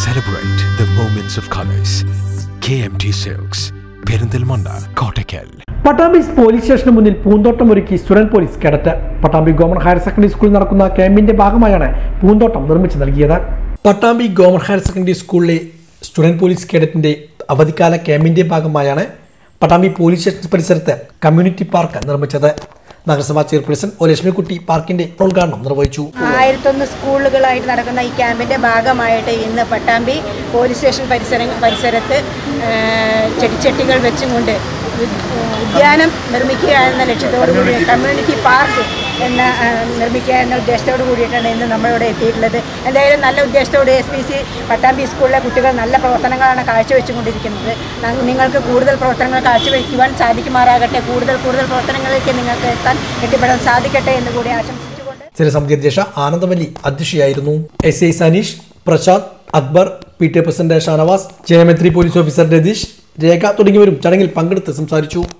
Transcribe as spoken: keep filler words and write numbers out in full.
Celebrate the moments of colors. K M T Silks, Perindalmanda, Kottakkal. Pattambi police സ്റ്റേഷന് മുന്നിൽ പൂന്തോട്ടമൊരുക്കി student police cadet. Pattambi ഗവ. Higher secondary സ്കൂളിൽ നടക്കുന്ന ക്യാമ്പിന്റെ ഭാഗമായാണ് പൂന്തോട്ടം നിർമ്മിച്ചു നൽകിയത്. പട്ടാമ്പി ഗവ. ഹയർ സെക്കൻഡറി സ്കൂളിലെ സ്റ്റുഡന്റ് പോലീസ് കേഡറ്റിന്റെ അവധിക്കാല ക്യാമ്പിന്റെ ഭാഗമായാണ് പട്ടാമ്പി പോലീസ് സ്റ്റേഷൻ പരിസരത്ത് കമ്മ്യൂണിറ്റി പാർക്ക് നിർമ്മിച്ചത്. നഗരസഭാ ചെയർപേഴ്സൺ ഒ ലക്ഷ്മിക്കുട്ടി പാർക്കിന്റെ ഉദ്ഘാടനം നിർവഹിച്ചു. ആയിരത്തൊന്ന് സ്കൂളുകളായിട്ട് നടക്കുന്ന ഈ ക്യാമ്പിന്റെ ഭാഗമായിട്ട് ഇന്ന് പട്ടാമ്പി പോലീസ് സ്റ്റേഷൻ പരിസര പരിസരത്ത് ചെടിച്ചട്ടികൾ വെച്ചുകൊണ്ട് ഉദ്യാനം നിർമ്മിക്കുക എന്ന ലക്ഷ്യത്തോടു കൂടി കമ്മ്യൂണിറ്റി പാർക്ക് എന്ന നിർമ്മിക്കുക എന്ന ഉദ്ദേശത്തോടു കൂടിയിട്ടാണ് ഇന്ന് നമ്മളിവിടെ എത്തിയിട്ടുള്ളത്. എന്തായാലും നല്ല ഉദ്ദേശത്തോടെ എസ് പി സി പട്ടാമ്പി സ്കൂളിലെ കുട്ടികൾ നല്ല പ്രവർത്തനങ്ങളാണ് കാഴ്ചവെച്ചുകൊണ്ടിരിക്കുന്നത്. നിങ്ങൾക്ക് കൂടുതൽ പ്രവർത്തനങ്ങൾ കാഴ്ചവെക്കുവാൻ സാധിക്കുമാറാകട്ടെ. കൂടുതൽ കൂടുതൽ പ്രവർത്തനങ്ങളിലേക്ക് നിങ്ങൾക്ക് എത്താൻ എത്തിപ്പെടാൻ സാധിക്കട്ടെ എന്ന് കൂടി ആശംസിച്ചുകൊണ്ട് ജനസമിതി അധ്യക്ഷ ആനന്ദവല്ലി അധ്യക്ഷയായിരുന്നു. S I Saneesh, Prasad, Akbar, P T A president Shanavas, ജയമന്ത്രി പോലീസ് ഓഫീസർ രതീഷ്, രേഖ തുടങ്ങിയവരും ചടങ്ങിൽ പങ്കെടുത്ത് സംസാരിച്ചു.